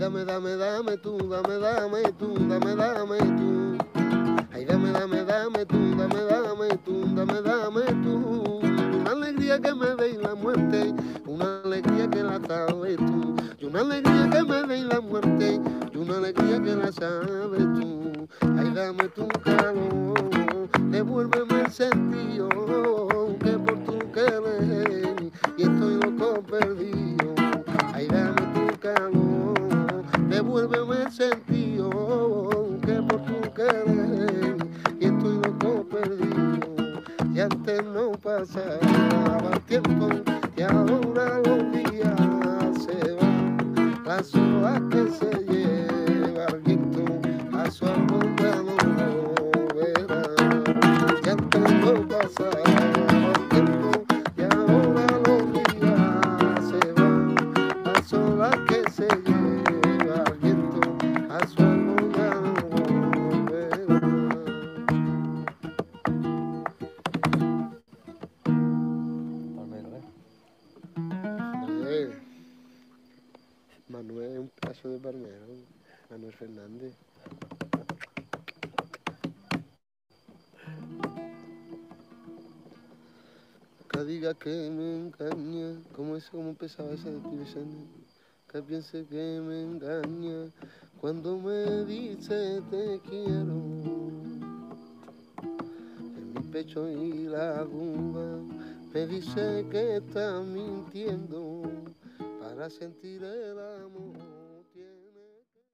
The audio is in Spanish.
dame, dame, dame tú, dame, dame tú, dame, dame tú. Ay, dame, dame, dame tú, dame, dame tú, dame, dame tú. Una alegría que me dé la muerte, una alegría que la sabes tú. Y una alegría que me dé la muerte, y una alegría que la sabes tú. Ay, dame tu calor, devuélveme el sentido que por tu querer y estoy loco perdido. Ay, dame tu calor, devuélveme el sentido que por tu querer y estoy loco perdido. Y antes no pasaba el tiempo y ahora los días se van, las horas que se lleva el viento a su árbol ya no verá. Y antes no pasaba el tiempo y ahora los días se van, las horas que se lleva el viento a su árbol ya no verá. Manuel es un pedazo de palmero, Manuel Fernández. Que diga que me engaña, ¿cómo empezaba esa de ti, Vicente? Que piense que me engaña cuando me dice te quiero. En mi pecho y la duda me dice que está mintiendo para sentir el amor.